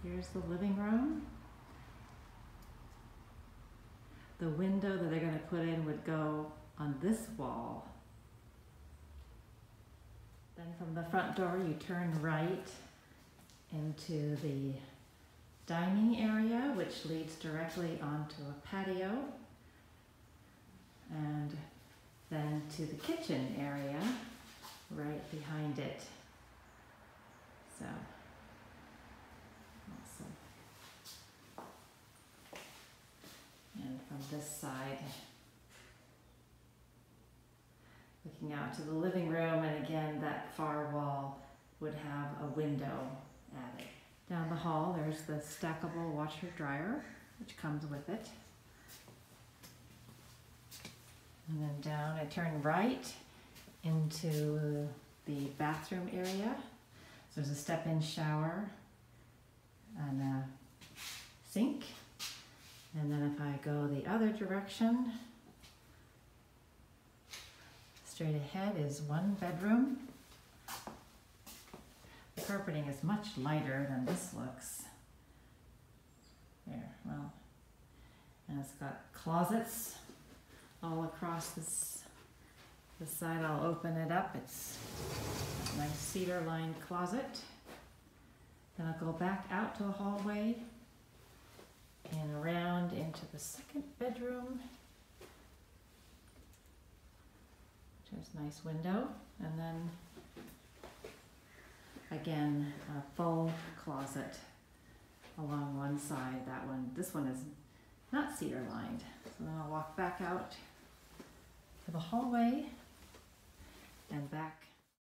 here's the living room. The window that they're going to put in would go on this wall. Then from the front door you turn right into the dining area, which leads directly onto a patio, and then to the kitchen area right behind it. So, awesome. And from this side, looking out to the living room, and again, that far wall would have a window at it. Down the hall, there's the stackable washer dryer, which comes with it. And then down, I turn right into the bathroom area. So there's a step-in shower and a sink. And then if I go the other direction, straight ahead is one bedroom. The carpeting is much lighter than this looks. There, well, and it's got closets all across this side. I'll open it up. It's a nice cedar-lined closet. Then I'll go back out to the hallway and around into the second bedroom. There's a nice window, and then again a full closet along one side. That one, this one is not cedar lined. So then I'll walk back out to the hallway and back